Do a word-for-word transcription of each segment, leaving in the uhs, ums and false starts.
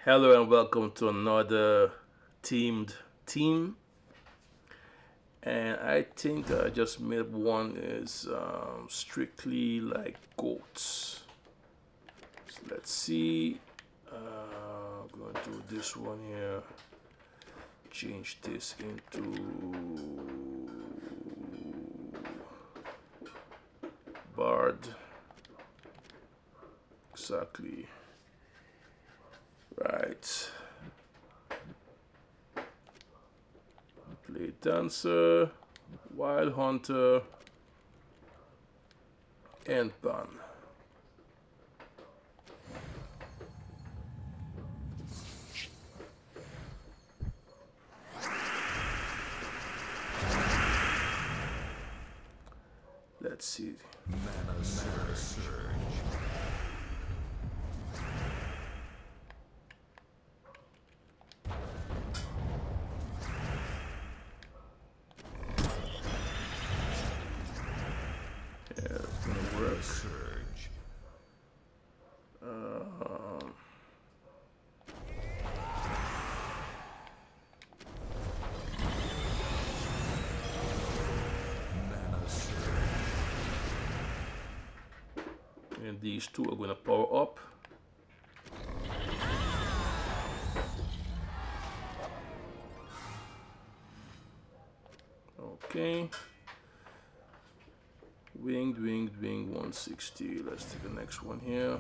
Hello and welcome to another themed team. And I think I just made one is um, strictly like goats. So let's see. Uh, I'm going to do this one here. Change this into Bard. Exactly. Right. Play Dancer, Wild Hunter, and Ban. Let's see. Mana surge. Yeah, it's gonna work. Surge. Um, Mana surge. and these two are gonna power up. Okay. Winged, winged, winged, one sixty. Let's take the next one here.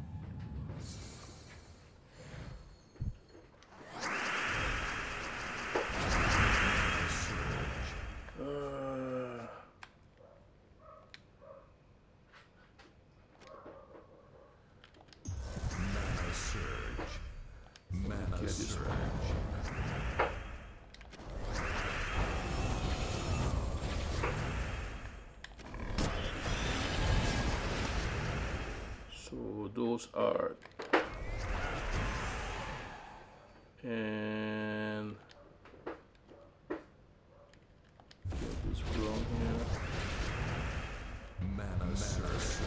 Uh, Mana surge. Mana get this surge. so those are, and get this wrong here. Mana surge.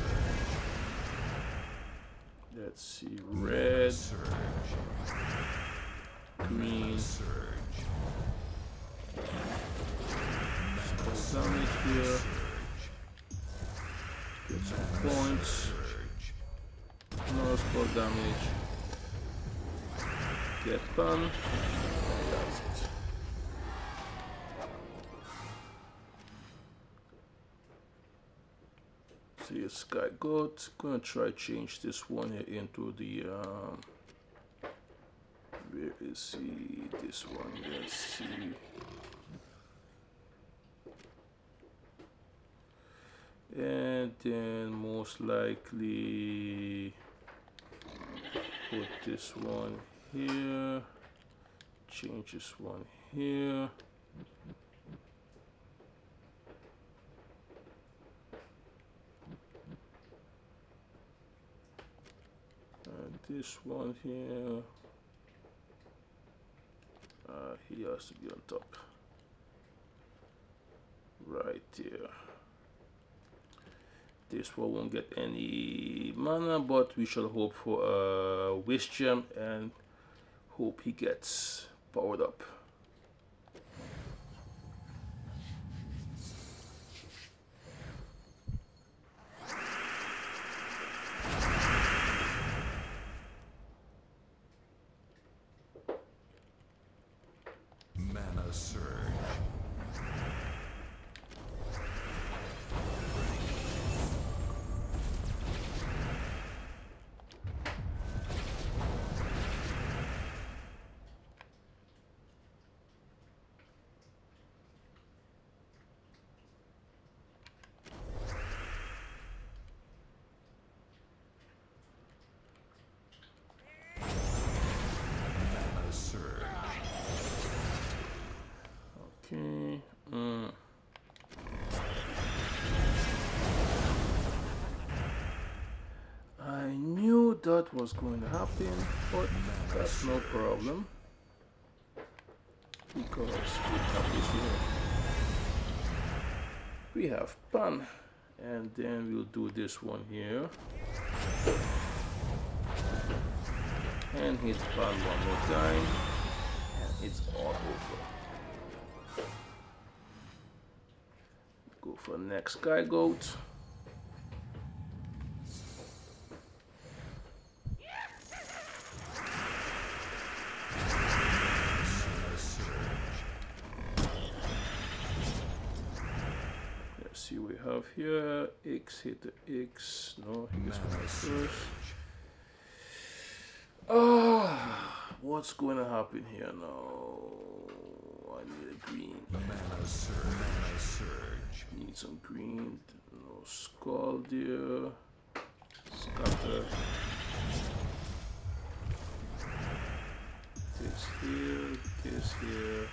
Let's see, red, Surge. green, Surge. spell damage here. Get some points. Surge. No spell damage. Get fun. That's it. See a sky goat. Gonna try change this one here into the um where is he? This one. Let's see. And then most likely put this one here, change this one here, and this one here, uh, he has to be on top, right there. This one won't get any mana, but we shall hope for a wish gem and hope he gets powered up. Mana surge. Mana surge. Okay. Mm. I knew that was going to happen, but that's no problem because we have this here. We have pan, and then we'll do this one here. and hit pan one more time, and it's all over. Go for next Sky Goat. Let's see what we have here. X hit the X. No, he gets one first. Ah, what's going to happen here now? I need a green. Mana surge. Mana surge. Need some green. No skull there. Scatter. This here. This here.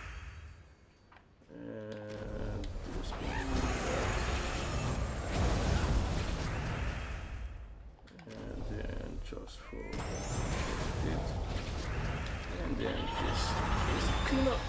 And this one. And then just for it. And then this is clean up.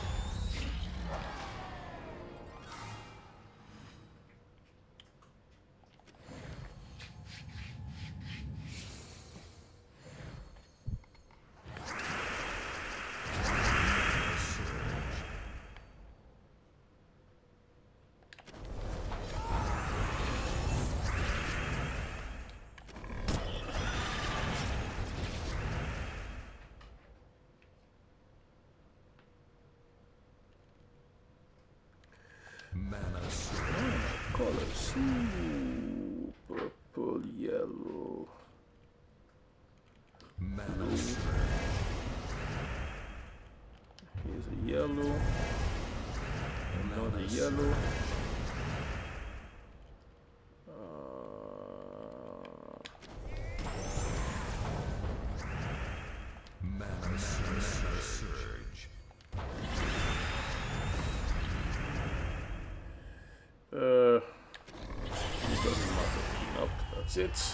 Mana surge. Colors. Ooh, purple, yellow. Mana surge. Here's a yellow. Another Mana yellow. Uh, Mana surge. uh, it doesn't matter. Nope, that's it.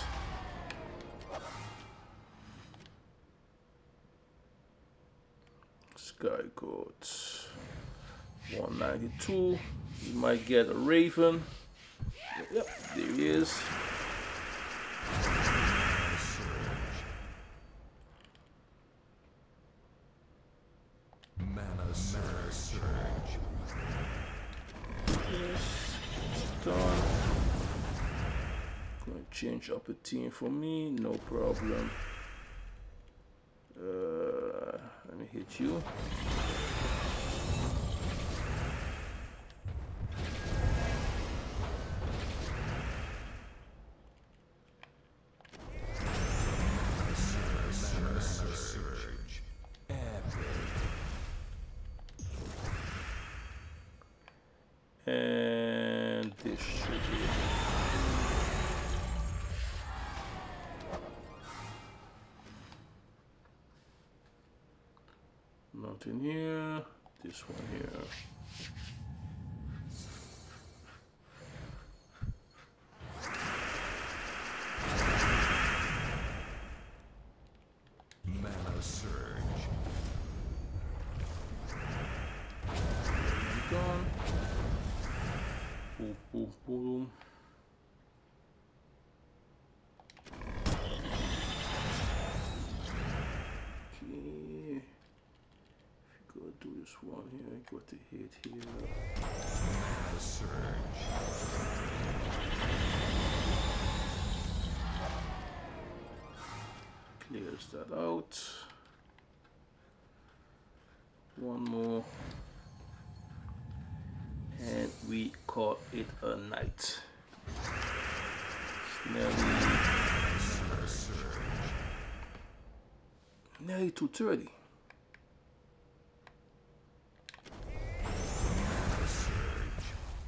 Sky Goats. one ninety-two. You might get a Raven. Yep, there he is. Mana surge. Mana surge. Yes, done. Going to change up a team for me, no problem. Uh, let me hit you. Mana surge. Epic. And this should be it. Nothing here. This one here. Mana surge. Gone. Boom, boom, boom. Okay. If you go do this one here, go to hit here. Mana surge. Clears that out. One more. And we call it a night. It's nearly, Mana surge. nearly two thirty. Mana surge.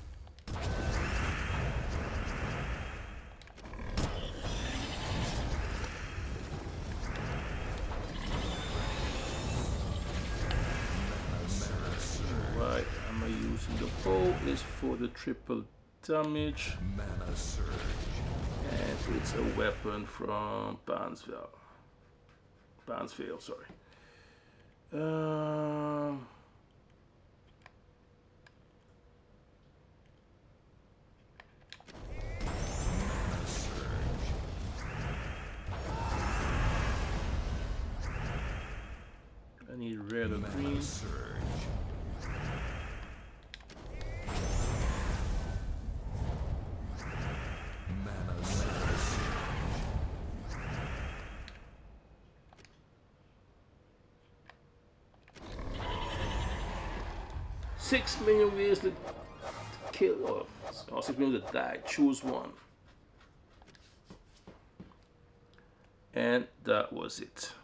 Mana surge. Right, am I using the bow? Is for the triple damage, Mana surge. and it's a weapon from Barnsville. Barnsville, sorry. Um, Mana surge. red or green. Mana surge. Mana surge. Six million ways to kill or, or six million to die. Choose one. And that was it.